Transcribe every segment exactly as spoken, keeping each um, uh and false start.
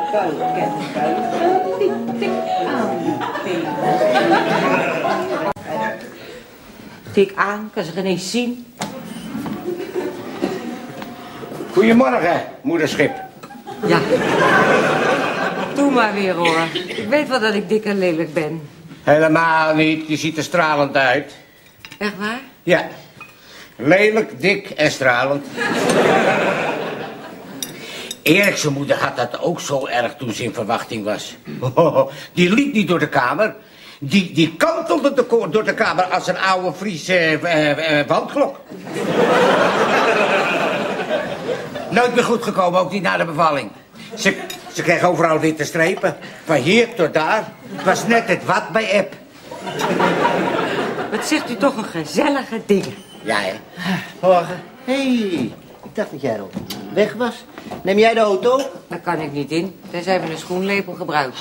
Tik aan, kan ze geen eens zien. Goedemorgen, moederschip. Ja. Doe maar weer, hoor. Ik weet wel dat ik dik en lelijk ben. Helemaal niet, je ziet er stralend uit. Echt waar? Ja. Lelijk, dik en stralend. Erik zijn moeder had dat ook zo erg toen ze in verwachting was. Oh, die liep niet door de kamer. Die, die kantelde de, door de kamer als een oude Friese uh, uh, wandklok. Nooit meer goed gekomen, ook niet na de bevalling. Ze, ze kreeg overal witte strepen. Van hier tot daar. Het was net het wat bij Eb. Wat zegt u toch een gezellige dingen. Ja, hè? Morgen. Hé, hey, ik dacht dat jij al weg was. Neem jij de auto? Daar kan ik niet in, tenzij we een schoenlepel gebruiken.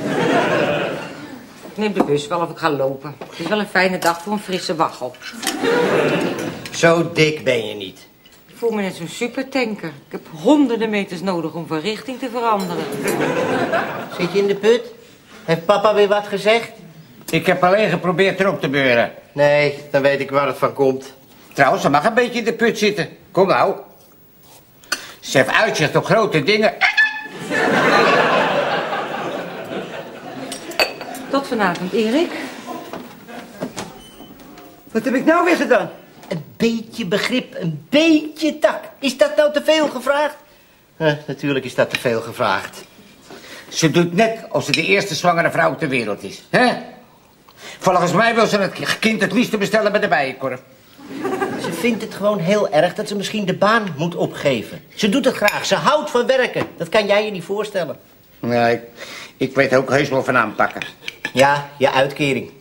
Ik neem de bus wel of ik ga lopen. Het is wel een fijne dag voor een frisse waggel. Zo dik ben je niet. Ik voel me net zo'n supertanker. Ik heb honderden meters nodig om van richting te veranderen. Zit je in de put? Heeft papa weer wat gezegd? Ik heb alleen geprobeerd erop te beuren. Nee, dan weet ik waar het van komt. Trouwens, ze mag een beetje in de put zitten. Kom nou. Ze heeft uitzicht op grote dingen. Tot vanavond, Erik. Wat heb ik nou weer gedaan? Een beetje begrip, een beetje tak. Is dat nou te veel gevraagd? Eh, natuurlijk is dat te veel gevraagd. Ze doet net of ze de eerste zwangere vrouw ter wereld is. Hè? Volgens mij wil ze het kind het liefste bestellen bij de bijenkorf. Ze vindt het gewoon heel erg dat ze misschien de baan moet opgeven. Ze doet het graag, ze houdt van werken. Dat kan jij je niet voorstellen. Nee, ik, ik weet ook heus wel van aanpakken. Ja, je uitkering.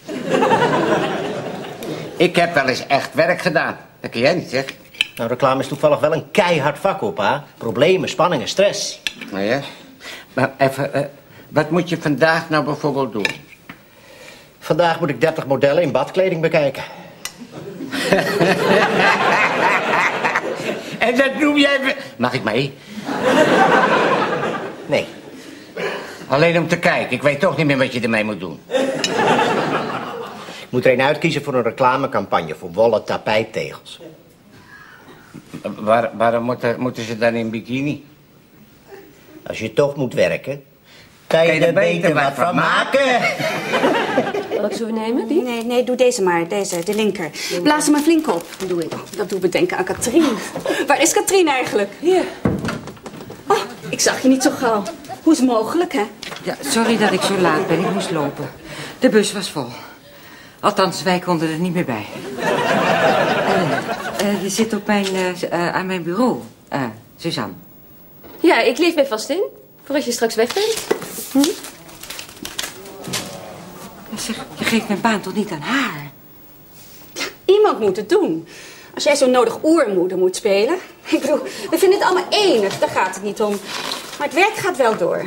Ik heb wel eens echt werk gedaan. Dat kun jij niet zeggen. Nou, reclame is toevallig wel een keihard vak op, hè? Problemen, spanningen, stress. Nou ja. Maar even, uh, wat moet je vandaag nou bijvoorbeeld doen? Vandaag moet ik dertig modellen in badkleding bekijken. En dat noem jij... Mag ik mee? Nee. Alleen om te kijken. Ik weet toch niet meer wat je ermee moet doen. Ik moet er een uitkiezen voor een reclamecampagne voor wollen tapijttegels. Waar, waarom moeten, moeten ze dan in bikini? Als je toch moet werken, kan je er beter wat van maken. Wat zullen we nemen? Die? Nee, nee, doe deze maar. Deze, de linker. Blaas hem maar flink op. Dat doe ik. Dat doet me denken aan Katrien. Waar is Katrien eigenlijk? Hier. Oh, ik zag je niet zo gauw. Hoe is het mogelijk, hè? Ja, sorry dat ik zo laat ben. Ik moest lopen. De bus was vol. Althans, wij konden er niet meer bij. Uh, uh, je zit op mijn, uh, uh, aan mijn bureau, uh, Suzanne. Ja, ik leef mij vast in. Voor als je straks weg bent. Hm? Zeg, je geeft mijn baan toch niet aan haar? Iemand moet het doen. Als jij zo nodig oermoeder moet spelen. Ik bedoel, we vinden het allemaal enig. Daar gaat het niet om. Maar het werk gaat wel door.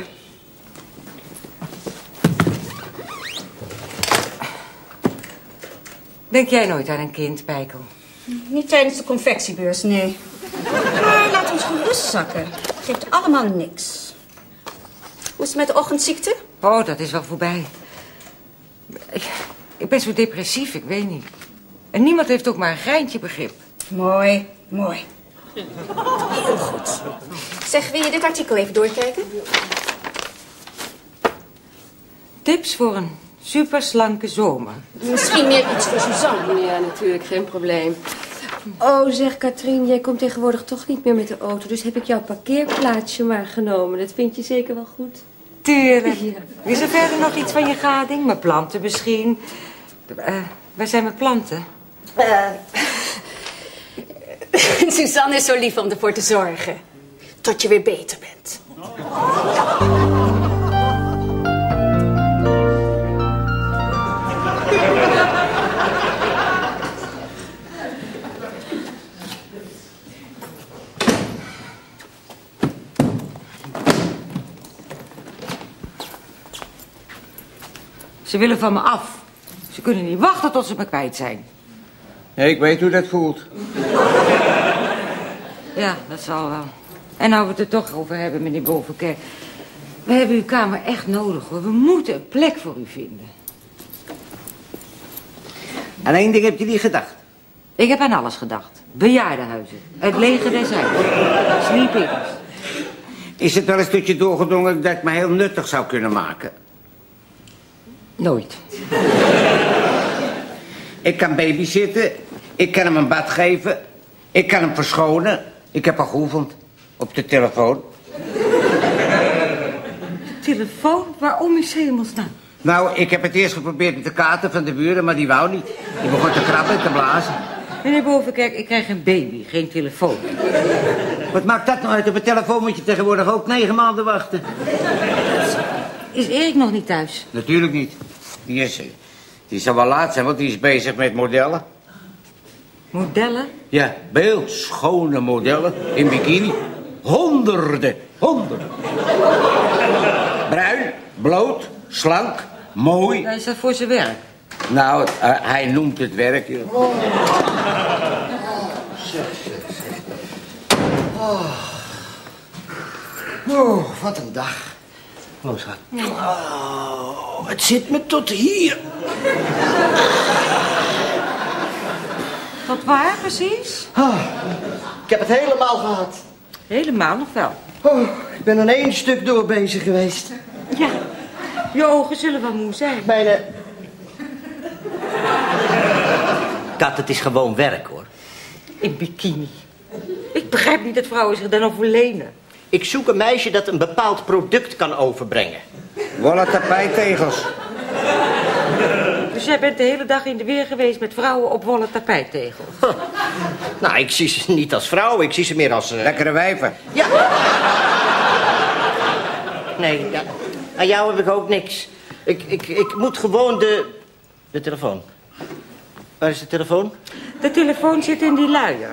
Denk jij nooit aan een kind, Pijkel? Niet tijdens de confectiebeurs, nee. Maar laat ons gerust zakken. Het geeft allemaal niks. Hoe is het met de ochtendziekte? Oh, dat is wel voorbij. Ik, ik ben zo depressief, ik weet niet. En niemand heeft ook maar een greintje begrip. Mooi, mooi. Heel goed. Zeg, wil je dit artikel even doorkijken? Tips voor een superslanke zomer. Misschien meer iets voor Suzanne. Ja, natuurlijk, geen probleem. Oh, zeg Katrien, jij komt tegenwoordig toch niet meer met de auto. Dus heb ik jouw parkeerplaatsje maar genomen. Dat vind je zeker wel goed. Tuurlijk. Ja. Is er verder nog iets van je gading? Mijn planten misschien? Uh, waar zijn mijn planten? Uh, Suzanne is zo lief om ervoor te zorgen. Tot je weer beter bent. Ze willen van me af. Ze kunnen niet wachten tot ze me kwijt zijn. Nee, ik weet hoe dat voelt. Ja, dat zal wel. En nou we het er toch over hebben, meneer Bovenkerk. We hebben uw kamer echt nodig, hoor. We moeten een plek voor u vinden. Aan één ding heb je niet gedacht. Ik heb aan alles gedacht. Bejaardenhuizen. Het leger des Heils. Sleep-ins. Is het wel eens tot je doorgedrongen dat ik me heel nuttig zou kunnen maken? Nooit. Ik kan babysitten. Ik kan hem een bad geven. Ik kan hem verschonen. Ik heb al geoefend. Op de telefoon. Telefoon? Waarom is hemelsnaam? Nou, ik heb het eerst geprobeerd met de kater van de buren, maar die wou niet. Die begon te krabben en te blazen. Meneer Bovenkerk, ik krijg een baby, geen telefoon. Wat maakt dat nou uit? Op een telefoon moet je tegenwoordig ook negen maanden wachten. Is Erik nog niet thuis? Natuurlijk niet. Die is, die zal wel laat zijn, want die is bezig met modellen. Modellen? Ja, beeldschone modellen in bikini. Honderden, honderden. Bruin, bloot, slank, mooi. Hij is dat voor zijn werk. Nou, uh, hij noemt het werk, joh. Oh. Oh. Oh, wat een dag. Oh, schat. Oh, het zit me tot hier. Tot waar, precies? Oh, ik heb het helemaal gehad. Helemaal nog wel. Oh, ik ben aan één stuk door bezig geweest. Ja, je ogen zullen wel moe zijn. Mijn... Uh... Kat, het is gewoon werk, hoor. In bikini. Ik begrijp niet dat vrouwen zich daar nog voor lenen. Ik zoek een meisje dat een bepaald product kan overbrengen. Wollen tapijttegels. Dus jij bent de hele dag in de weer geweest met vrouwen op wollen tapijttegels? Huh. Nou, ik zie ze niet als vrouw, ik zie ze meer als... Uh... Lekkere wijven. Ja. Nee, ja. Aan jou heb ik ook niks. Ik, ik, ik moet gewoon de... De telefoon. Waar is de telefoon? De telefoon zit in die luier.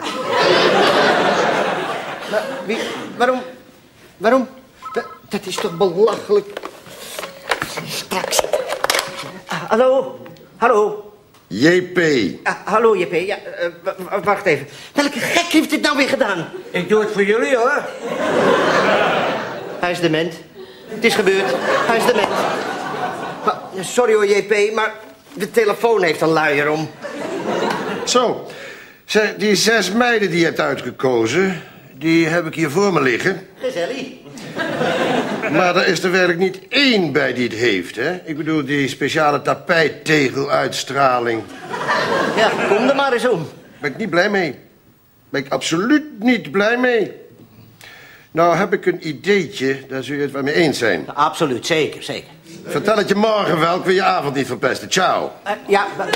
Maar wie... Waarom... Waarom... Dat, dat is toch belachelijk... Straks... Ah, hallo? Hallo? J P. Ah, hallo, J P. Ja, uh, wacht even. Welke gek heeft dit nou weer gedaan? Ik doe het voor jullie, hoor. Hij is dement. Het is gebeurd. Hij is dement. Maar, sorry hoor, J P, maar de telefoon heeft een luier om. Zo. Zeg, die zes meiden die je hebt uitgekozen, die heb ik hier voor me liggen. Gezellig. Maar er is er werkelijk niet één bij die het heeft, hè? Ik bedoel, die speciale tapijttegeluitstraling. Ja, kom er maar eens om. Ben ik niet blij mee. Ben ik absoluut niet blij mee. Nou heb ik een ideetje, daar zul je het wel mee eens zijn. Absoluut, zeker, zeker. Vertel het je morgen wel, ik wil je avond niet verpesten. Ciao. Uh, ja, maar...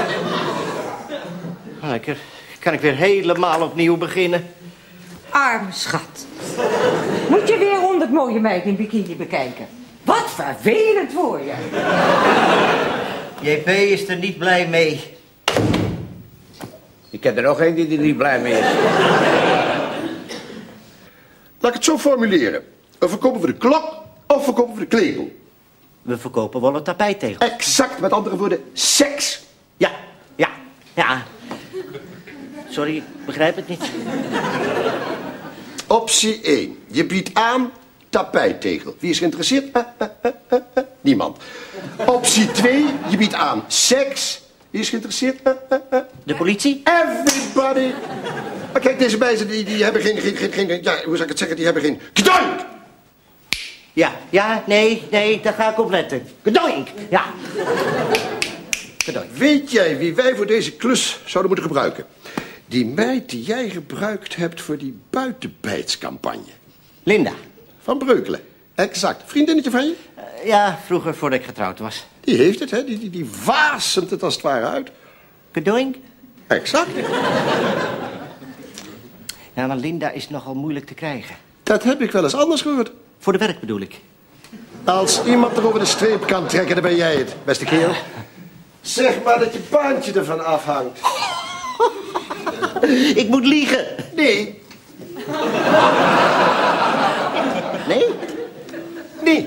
Lekker. Kan ik weer helemaal opnieuw beginnen? Arme schat. Moet je weer honderd mooie meiden in bikini bekijken? Wat vervelend voor je. J P is er niet blij mee. Ik ken er nog één die er niet blij mee is. Laat ik het zo formuleren. Of verkopen we de klok, of verkopen we de klepel. We verkopen wel een tapijttegel. Exact, met andere woorden, seks. Ja, ja, ja. Sorry, ik begrijp het niet. Optie één. Je biedt aan tapijttegel. Wie is geïnteresseerd? Uh, uh, uh, uh, uh. Niemand. Optie twee. Je biedt aan seks. Wie is geïnteresseerd? Uh, uh, uh. De politie? Everybody. Maar kijk, deze meisjes die, die hebben geen, geen, geen, geen... Ja, hoe zou ik het zeggen? Die hebben geen... Gedank! Ja, ja, nee, nee, daar ga ik op letten. Gedoink! Ja. Gedoink. Weet jij wie wij voor deze klus zouden moeten gebruiken? Die meid die jij gebruikt hebt voor die buitenbijtscampagne. Linda. Van Breukelen. Exact. Vriendinnetje van je? Uh, ja, vroeger voordat ik getrouwd was. Die heeft het, hè? Die, die, die waasemt het als het ware uit. Gedoink? Exact. Ja, maar Linda is nogal moeilijk te krijgen. Dat heb ik wel eens anders gehoord. Voor de werk bedoel ik. Als iemand er over de streep kan trekken, dan ben jij het, beste kerel. Zeg maar dat je baantje ervan afhangt. Ik moet liegen. Nee. Nee? Nee.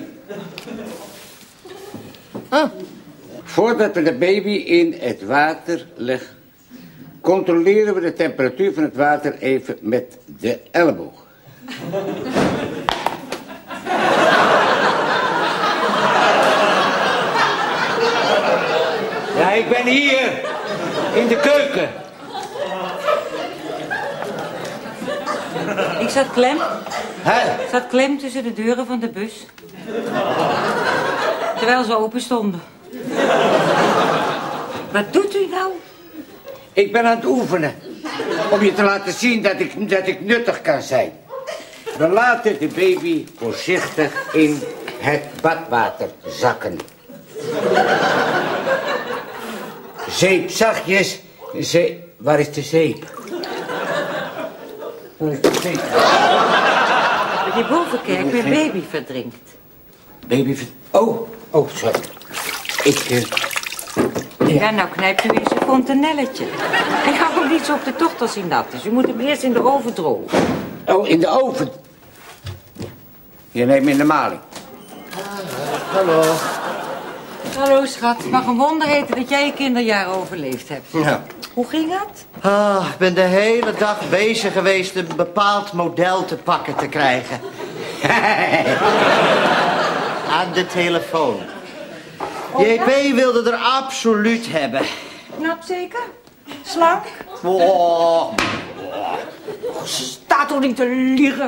Ah. Voordat we de baby in het water leggen, controleren we de temperatuur van het water even met de elleboog. ik ben hier. In de keuken. Ik zat klem. Hè? Ik zat klem tussen de deuren van de bus. Terwijl ze open stonden. Wat doet u nou? Ik ben aan het oefenen. Om je te laten zien dat ik, dat ik nuttig kan zijn. We laten de baby voorzichtig in het badwater zakken. Zeep zachtjes. Ze Waar is de zeep? Waar is de zeep? Die bovenkerk met baby verdrinkt. Baby verdrinkt? Oh, oh, sorry. Ik... Uh... Ja, nou knijpt u in zijn fontanelletje. Ik ga hem niet zo op de tocht als hij nat is. U moet hem eerst in de oven drogen. Oh, in de oven? Je neemt me in de maling. Hallo. Hallo, schat. Het mag een wonder heten dat jij je kinderjaren overleefd hebt. Ja. Hoe ging het? Ah, ik ben de hele dag bezig geweest een bepaald model te pakken te krijgen. Aan de telefoon. J P wilde er absoluut hebben. Knap zeker? Slank? Oh. Staat toch niet te liegen?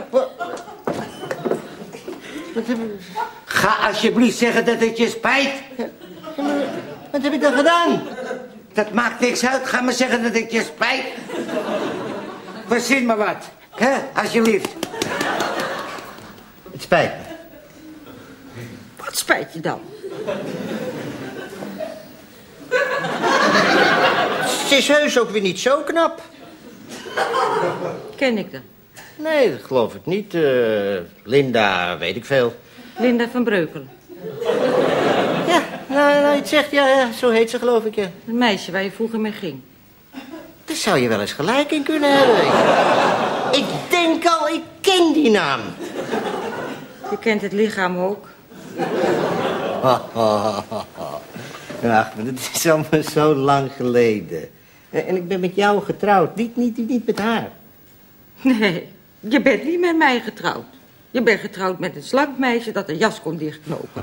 Ga alsjeblieft zeggen dat het je spijt. Wat heb ik dan gedaan? Dat maakt niks uit. Ga maar zeggen dat het je spijt. Verzin maar wat. Hè, alsjeblieft. Het spijt me. Wat spijt je dan? Ze is heus ook weer niet zo knap. Ken ik dan? Nee, dat geloof ik niet. Uh, Linda, weet ik veel. Linda van Breukelen. Ja, nou, nou je het zegt, ja, ja, zo heet ze geloof ik, ja. Het meisje waar je vroeger mee ging. Daar zou je wel eens gelijk in kunnen hebben. Ik denk al, ik ken die naam. Je kent het lichaam ook. Ach, maar dat is allemaal zo lang geleden. En ik ben met jou getrouwd, niet, niet, niet met haar. Nee, je bent niet met mij getrouwd. Je bent getrouwd met een slank meisje dat een jas kon dichtknopen.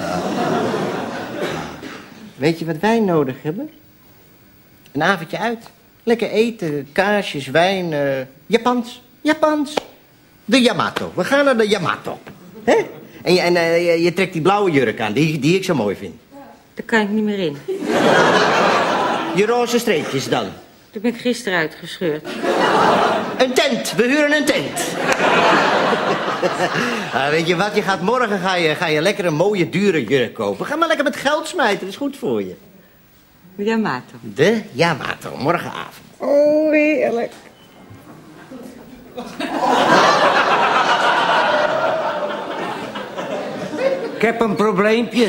Weet je wat wij nodig hebben? Een avondje uit. Lekker eten, kaarsjes, wijn, uh, Japans. Japans. De Yamato. We gaan naar de Yamato. Hè? En, je, en uh, je, je trekt die blauwe jurk aan, die, die ik zo mooi vind. Daar kan ik niet meer in. Je roze streepjes dan. Toen ben ik gisteren uitgescheurd. Een tent, we huren een tent. Nou, weet je wat, je gaat morgen ga je, ga je lekker een mooie dure jurk kopen. Ga maar lekker met geld smijten, dat is goed voor je. Yamato. De Yamato, morgenavond. Oh, heerlijk. Ik heb een probleempje.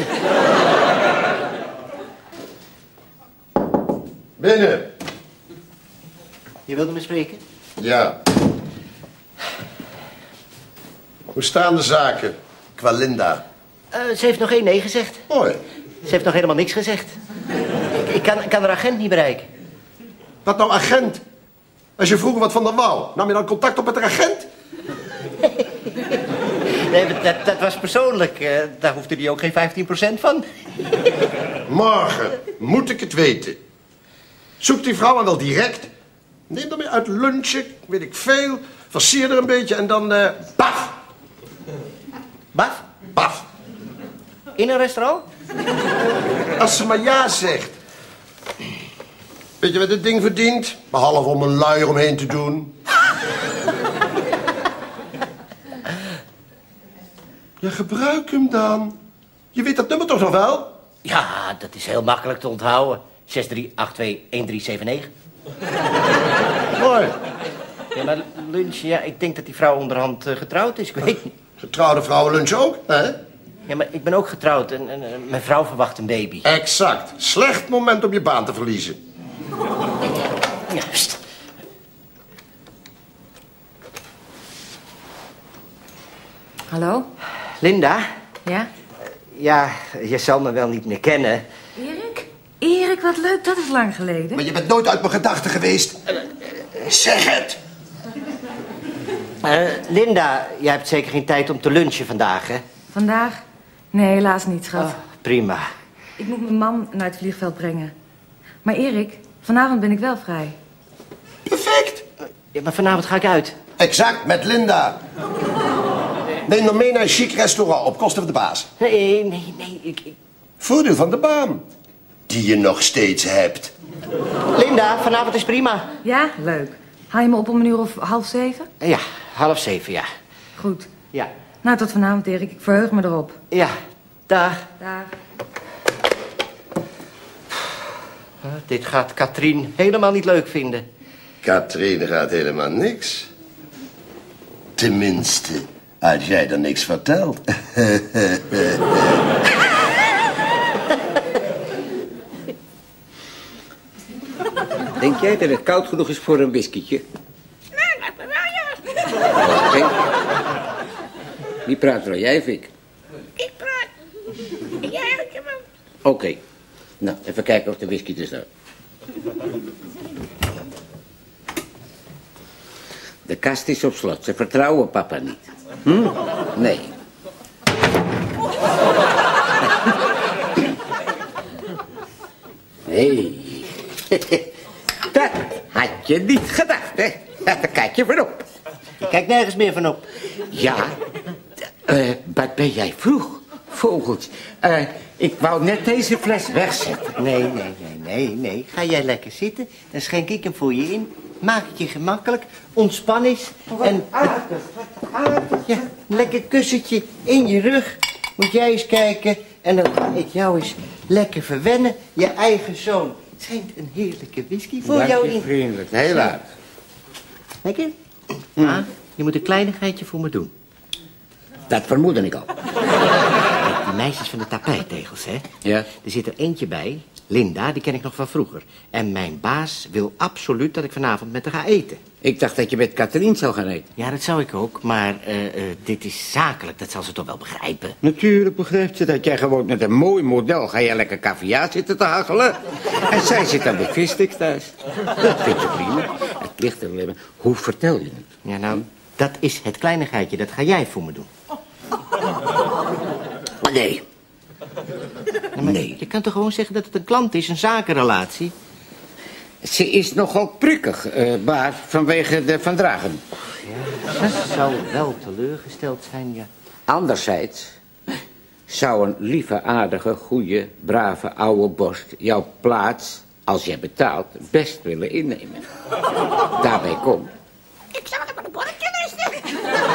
Binnen. Je wilde me spreken? Ja. Hoe staan de zaken qua Linda? Uh, ze heeft nog één nee gezegd. Mooi. Ze heeft nog helemaal niks gezegd. Ik, ik, kan, ik kan haar agent niet bereiken. Wat nou agent? Als je vroeger wat van de wou, nam je dan contact op met de agent? Nee, dat, dat was persoonlijk. Uh, daar hoefde hij ook geen vijftien procent van. Morgen moet ik het weten. Zoek die vrouw aan wel direct. Neem dan mee uit lunchen, weet ik veel. Versier er een beetje en dan... Uh, paf! Baf? Paf! In een restaurant? Als ze maar ja zegt. Weet je wat dit ding verdient? Behalve om een luier omheen te doen. Ja, gebruik hem dan. Je weet dat nummer toch nog wel? Ja, dat is heel makkelijk te onthouden. zes drie acht twee een drie zeven negen. Mooi. Ja, maar lunch, ja, ik denk dat die vrouw onderhand uh, getrouwd is. Ik weet niet. Getrouwde vrouwen lunch ook, hè? Ja, maar ik ben ook getrouwd en, en, en mijn vrouw verwacht een baby. Exact. Slecht moment om je baan te verliezen. Juist. Hallo? Linda? Ja? Ja, je zal me wel niet meer kennen. Erik? Erik, wat leuk, dat is lang geleden. Maar je bent nooit uit mijn gedachten geweest. Zeg het! Uh, Linda, jij hebt zeker geen tijd om te lunchen vandaag, hè? Vandaag? Nee, helaas niet, schat. Oh, prima. Ik moet mijn man naar het vliegveld brengen. Maar Erik, vanavond ben ik wel vrij. Perfect. Ja, maar vanavond ga ik uit. Exact, met Linda. Neem dan mee naar een chic restaurant op kosten van de baas. Nee, nee, nee. Ik, ik... Voordeel van de baan. Die je nog steeds hebt. Linda, vanavond is prima. Ja, leuk. Haal je me op om een uur of half zeven? Ja, half zeven, ja. Goed. Ja. Nou, tot vanavond, Erik. Ik verheug me erop. Ja, dag. Dag. Dit gaat Katrien helemaal niet leuk vinden. Katrien gaat helemaal niks. Tenminste, als jij er niks vertelt. Denk jij dat het koud genoeg is voor een whiskietje? Nee, lijkt me wel, ja. Oké. Wie praat er? Jij of ik? Ik praat. En jij uit je mond. Oké. Nou, even kijken of de whisky er staat. De kast is op slot. Ze vertrouwen papa niet. Hm? Nee. Hé. Hey. Dat had je niet gedacht, hè? Daar kijk je van op. Ik kijk nergens meer van op. Ja. Uh, wat ben jij vroeg, vogeltje? Uh, ik wou net deze fles wegzetten. Nee, nee, nee, nee, nee. Ga jij lekker zitten, dan schenk ik hem voor je in. Maak het je gemakkelijk, ontspan eens. En ja, een lekker kussentje in je rug. Moet jij eens kijken. En dan ga ik jou eens lekker verwennen. Je eigen zoon schenkt een heerlijke whisky voor Dank jou je in. vriendelijk, heel aardig. Lekker? Ja, je moet een kleinigheidje voor me doen. Dat vermoedde ik al. Kijk, die meisjes van de tapijttegels, hè? Ja. Er zit er eentje bij, Linda, die ken ik nog van vroeger. En mijn baas wil absoluut dat ik vanavond met haar ga eten. Ik dacht dat je met Katrien zou gaan eten. Ja, dat zou ik ook, maar uh, uh, dit is zakelijk, dat zal ze toch wel begrijpen? Natuurlijk begrijpt ze dat jij gewoon met een mooi model ga je lekker caviar zitten te haggelen. En zij zit dan met vissticks thuis. Dat vind je prima. Het ligt er alleen. Hoe vertel je het? Ja, nou, dat is het kleinigheidje, dat ga jij voor me doen. Nee. Ja, maar Nee. je kan toch gewoon zeggen dat het een klant is, een zakenrelatie? Ze is nogal prikkig, uh, baas, vanwege de Van Dragen. Ja, ze zou wel teleurgesteld zijn, ja. Anderzijds zou een lieve, aardige, goede, brave oude borst jouw plaats, als jij betaalt, best willen innemen. Daarbij komt. Ik zal hem een bordje rusten.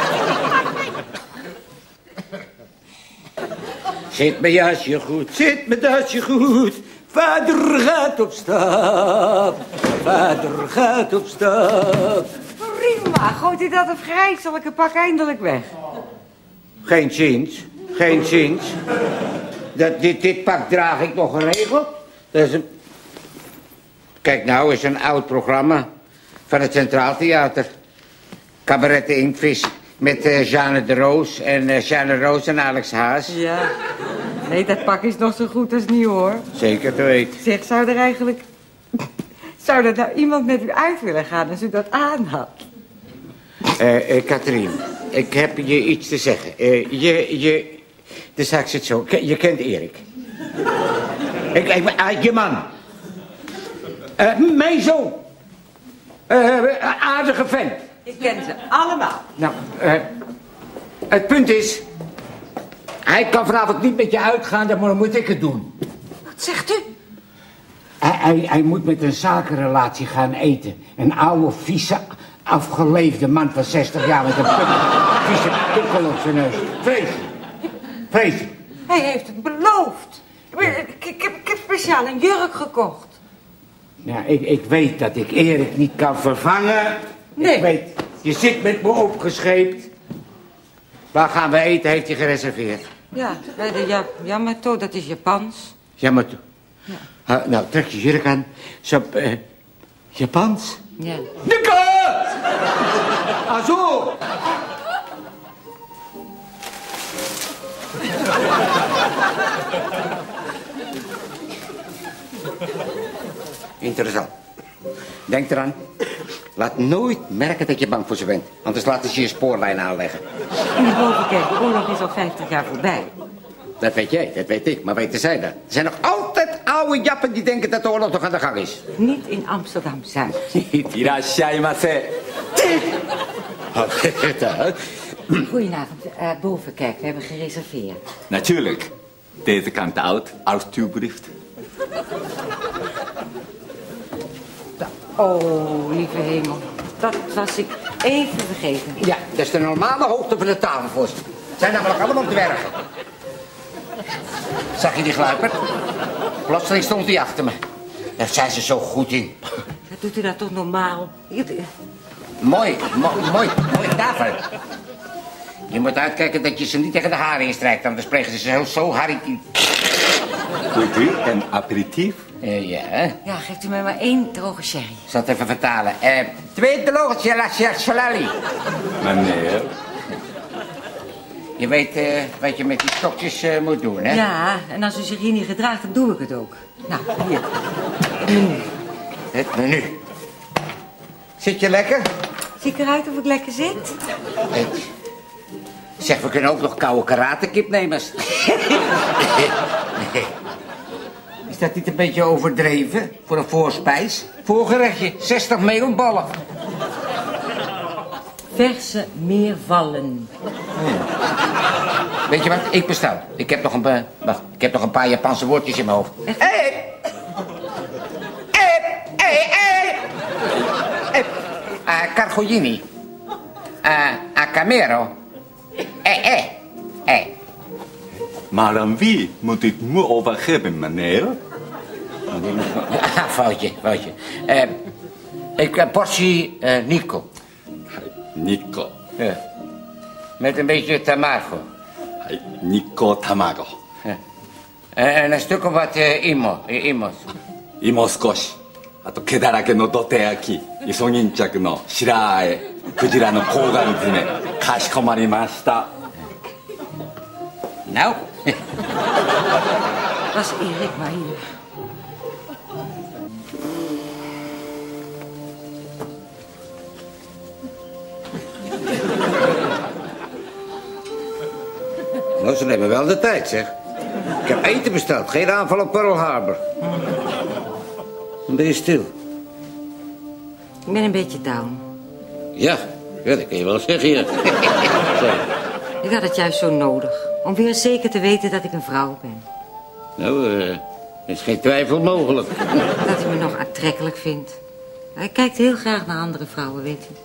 Zit mijn jasje goed, zit mijn dasje goed. Vader gaat op stap, vader gaat op stap. Prima, gooit hij dat afgrijzelijke pak eindelijk weg. Geen zins, geen zins. Dat, dit, dit pak draag ik nog geregeld. Dat is een... Kijk nou, is een oud programma van het Centraal Theater. Cabaret de Inktvis met uh, Jeanne de Roos en uh, Jeanne Roos en Alex Haas. Ja. Nee, dat pak is nog zo goed als nieuw, hoor. Zeker te weten. Zeg, zou er eigenlijk... Zou er nou iemand met u uit willen gaan als u dat aan had? Uh, uh, Katrien, ik heb je iets te zeggen. Uh, je, je... De zaak zit zo. Je kent Erik. ik, ik, uh, je man. Uh, mijn zoon. Uh, aardige vent. Ik ken ze allemaal. Nou, uh, het punt is... Hij kan vanavond niet met je uitgaan, dan moet ik het doen. Wat zegt u? Hij, hij, hij moet met een zakenrelatie gaan eten. Een oude, vieze, afgeleefde man van zestig jaar met een vieze pukkel op zijn neus. Vrees. Vrees. Hij heeft het beloofd. Ik, ik, ik, heb, ik heb speciaal een jurk gekocht. Ja, ik, ik weet dat ik Erik niet kan vervangen. Nee. Ik weet, je zit met me opgescheept. Waar gaan we eten, heeft hij gereserveerd. Ja, bij de ja, Yamato, dat is Japans. Yamato. Ja. Ha, nou, trek je jurk aan. Zo, uh, Japans? Ja. Dikke! Azo! Interessant. Denk eraan. Laat nooit merken dat je bang voor ze bent. Anders laten ze je spoorlijn aanleggen. In de bovenkerk, de oorlog is al vijftig jaar voorbij. Dat weet jij, dat weet ik. Maar weten zij dat? Er zijn nog altijd oude jappen die denken dat de oorlog nog aan de gang is. Niet in Amsterdam-Zuid. Irashaimase. Goedenavond, uh, boven, kijk, we hebben gereserveerd. Natuurlijk. Deze kant uit, alstublieft. Oh, lieve hemel. Dat was ik even vergeten. Ja, dat is de normale hoogte van de tafel voor ze. Het zijn namelijk allemaal dwergen. Zag je die gluiper? Plotseling stond hij achter me. Daar zijn ze zo goed in. Dat doet u dat toch normaal? Mooi, mo mooi, mooi tafel. Je moet uitkijken dat je ze niet tegen de haren instrijkt, anders spreken ze zo, zo harry. Wilt u een aperitief? Uh, ja, hè? Ja, geeft u mij maar één droge sherry. Ik zal het even vertalen. Uh, twee droge sherry. Meneer. Je weet uh, wat je met die stokjes uh, moet doen, hè? Ja, en als u zich hier niet gedraagt, dan doe ik het ook. Nou, hier. Het menu. Het menu. Zit je lekker? Zie ik eruit of ik lekker zit? Het. Zeg, we kunnen ook nog koude karatekip nemen. Is dat niet een beetje overdreven voor een voorspijs? Voorgerechtje, zestig meelballen. Verse meervallen. Hmm. Weet je wat? Ik bestel. Ik heb nog een, uh, wacht, ik heb nog een paar Japanse woordjes in mijn hoofd. Hé! Hé! Hé! Hé! Cargolini. A Camero. Eh, eh. Eh. Maar aan wie moet ik me overgeven, meneer? Ah, foutje, foutje. Uh, ik uh, portie uh, Nico. Nico. Ja. Met een beetje tamago. Nico tamago. Ja. Uh, en een stuk of wat uh, imo. Uh, imo's. Imo skoshi. あと毛だらけのどて焼き、イソギンチャクの白あえ、クジラの睾丸詰め、かしこまりました。 Nou. Was Erik maar hier. Nou, ze nemen wel de tijd, zeg. Ik heb eten besteld, geen aanval op Pearl Harbor. Dan ben je stil. Ik ben een beetje down. Ja, ja dat kun je wel zeggen, ja. Ik had het juist zo nodig. Om weer zeker te weten dat ik een vrouw ben. Nou, uh, er is geen twijfel mogelijk. Dat hij me nog aantrekkelijk vindt. Hij kijkt heel graag naar andere vrouwen, weet u.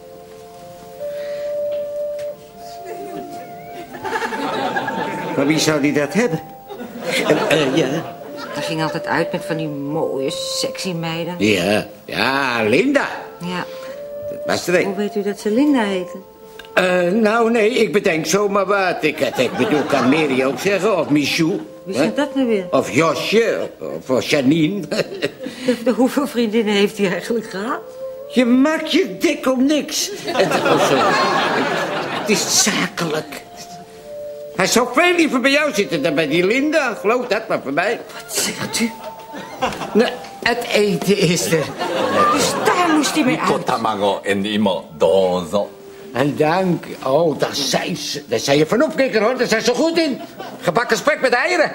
Maar wie zou die dat hebben? Uh, uh, ja. Hij ging altijd uit met van die mooie, sexy meiden. Ja, ja, Linda. Ja. Dat was er een. Hoe weet u dat ze Linda heette? Uh, nou, nee, ik bedenk zomaar wat. Ik, ik bedoel, kan Mary ook zeggen, of Michou. Wie is dat nou weer? Of Josje, of, of Janine. de, hoeveel vriendinnen heeft hij eigenlijk gehad? Je maakt je dik om niks. Het, oh, sorry. Het is zakelijk. Hij zou veel liever bij jou zitten dan bij die Linda. Geloof dat maar voor mij. Wat zegt u? Nou, het eten is er. Dus daar moest hij mee uit. Nico tamago en imo, dozo. En dank. Oh, daar zijn ze. Daar zijn je van opkikker, hoor. Daar zijn ze goed in. Gebakken spek met eieren.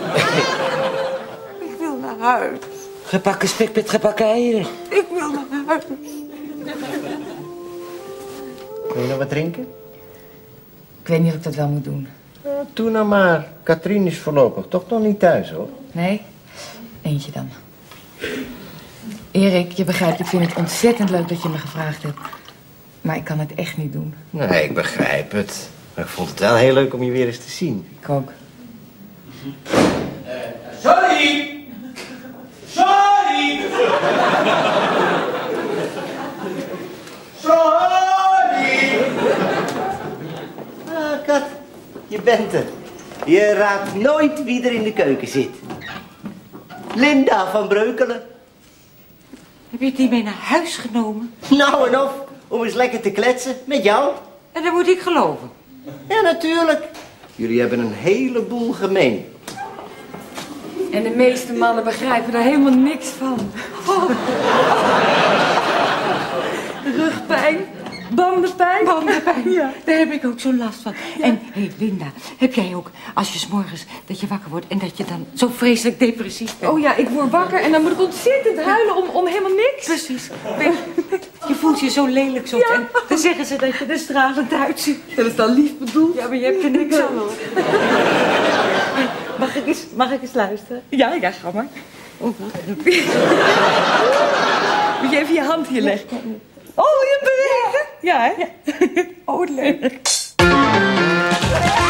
Ik wil naar huis. Gebakken spek met gebakken eieren. Ik wil naar huis. Wil je nog wat drinken? Ik weet niet of ik dat wel moet doen. Ja, doe nou maar. Katrien is voorlopig toch nog niet thuis, hoor. Nee? Eentje dan. Erik, je begrijpt, ik vind het ontzettend leuk dat je me gevraagd hebt. Maar ik kan het echt niet doen. Nee, ik begrijp het. Maar ik vond het wel heel leuk om je weer eens te zien. Ik ook. Uh, sorry! Sorry! Sorry! Ah, Kat, je bent er. Je raadt nooit wie er in de keuken zit. Linda van Breukelen. Heb je die mee naar huis genomen? Nou en of, om eens lekker te kletsen met jou. En dat moet ik geloven. Ja, natuurlijk. Jullie hebben een heleboel gemeen. En de meeste mannen begrijpen daar helemaal niks van. Oh. Rugpijn, Bandenpijn? Bandenpijn, Ja. Daar heb ik ook zo'n last van. Ja. En, hé hey, Linda, heb jij ook, als je 's morgens dat je wakker wordt en dat je dan zo vreselijk depressief bent? Oh ja, ik word wakker en dan moet ik ontzettend huilen om, om helemaal niks. Precies. Je voelt je zo lelijk soms. Ja. En dan zeggen ze dat je er stralend uitziet. Dat is dan lief bedoeld. Ja, maar je hebt er niks aan, hoor. Mag ik eens, mag ik eens luisteren? Ja, ja, ga maar. Oh, wat? Moet je even je hand hier leggen? Oh, je bewegen? Ja, hè? Ja. Oh, leuk.